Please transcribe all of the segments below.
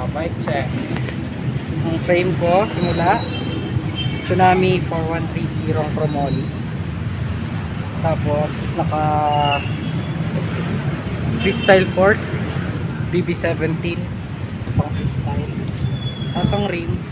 bike check. Ang frame ko simula Tsunami 4130 ang Chromoly. Tapos naka freestyle fork BB17 pang freestyle. Tapos ang rims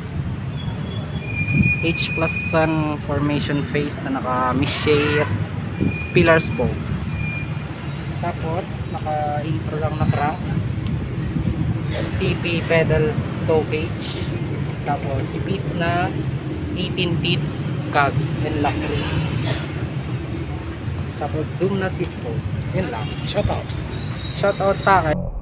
H plus sun formation face na naka Miche pillar spokes. Tapos naka intro lang na cranks, TP pedal toe cage, tapos piece na 18 teeth cog and lock ring. Tapos zoom na seat post. Yun lang. Shoutout sa akin.